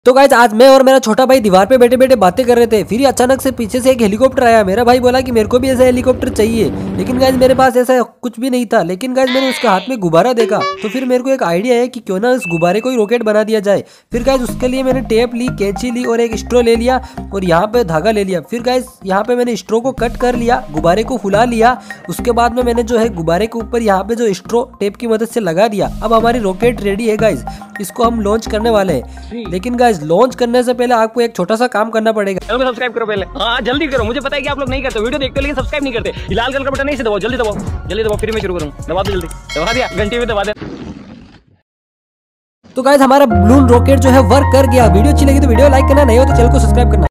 तो गाइज आज मैं और मेरा छोटा भाई दीवार पे बैठे बैठे बातें कर रहे थे। फिर अचानक से पीछे से एक हेलीकॉप्टर आया। मेरा भाई बोला कि मेरे को भी ऐसा हेलीकॉप्टर चाहिए, लेकिन गाइज मेरे पास ऐसा कुछ भी नहीं था। लेकिन गाइज मैंने उसके हाथ में गुब्बारा देखा, तो फिर मेरे को एक आइडिया है कि क्यों ना उस गुब्बारे को ही रॉकेट बना दिया जाए। फिर गाइज उसके लिए मैंने टेप ली, कैंची ली और एक स्ट्रॉ ले लिया और यहाँ पे धागा ले लिया। फिर गाइज यहाँ पे मैंने स्ट्रॉ को कट कर लिया, गुब्बारे को फुला लिया। उसके बाद में मैंने जो है गुब्बारे के ऊपर यहाँ पे जो स्ट्रॉ टेप की मदद से लगा दिया। अब हमारी रॉकेट रेडी है गाइज, इसको हम लॉन्च करने वाले हैं। लेकिन गाइज लॉन्च करने से पहले आपको एक छोटा सा काम करना पड़ेगा। चैनल को सब्सक्राइब करो पहले। हाँ जल्दी करो, मुझे पता है कि आप लोग नहीं करते, वीडियो देखते हो लेकिन सब्सक्राइब नहीं करते। लाल कलर का बटन नहीं से दबाओ, जल्दी दबाओ, जल्दी दबाओ, फिर मैं शुरू करूँ। दबा दो, जल्दी दबा दिया, घंटे में दबा दे। तो गाइज हमारा बलून रॉकेट जो है वर्क कर गया। वीडियो अच्छी लगी तो वीडियो लाइक करना, नहीं हो तो चैनल को सब्सक्राइब करना।